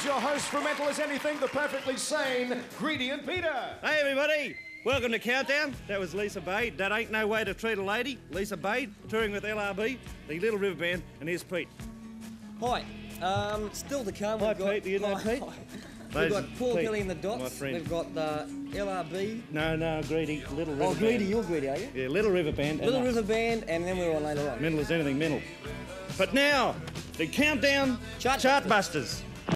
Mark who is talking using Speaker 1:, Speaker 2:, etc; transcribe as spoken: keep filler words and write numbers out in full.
Speaker 1: Here's your host from Mental as Anything, the perfectly sane Greedy and Peter.
Speaker 2: Hey everybody, welcome to Countdown. That was Lisa Bade. That ain't no way to treat a lady. Lisa Bade, touring with L R B, the Little River Band, and here's Pete.
Speaker 3: Hi, um, still to come.
Speaker 2: Hi
Speaker 3: we've got,
Speaker 2: Pete, do you know
Speaker 3: hi,
Speaker 2: Pete?
Speaker 3: hi. We've got Paul
Speaker 2: Pete,
Speaker 3: Kelly in the
Speaker 2: my
Speaker 3: dots.
Speaker 2: friend.
Speaker 3: We've got the L R B.
Speaker 2: No, no, Greedy, Little River
Speaker 3: Oh, Greedy,
Speaker 2: Band.
Speaker 3: you're Greedy, are you?
Speaker 2: Yeah, Little River Band.
Speaker 3: Little
Speaker 2: and
Speaker 3: River Band, and then we're on later on.
Speaker 2: Mental as Anything, mental. But now, the Countdown
Speaker 3: Chartbusters.
Speaker 2: Chartbusters.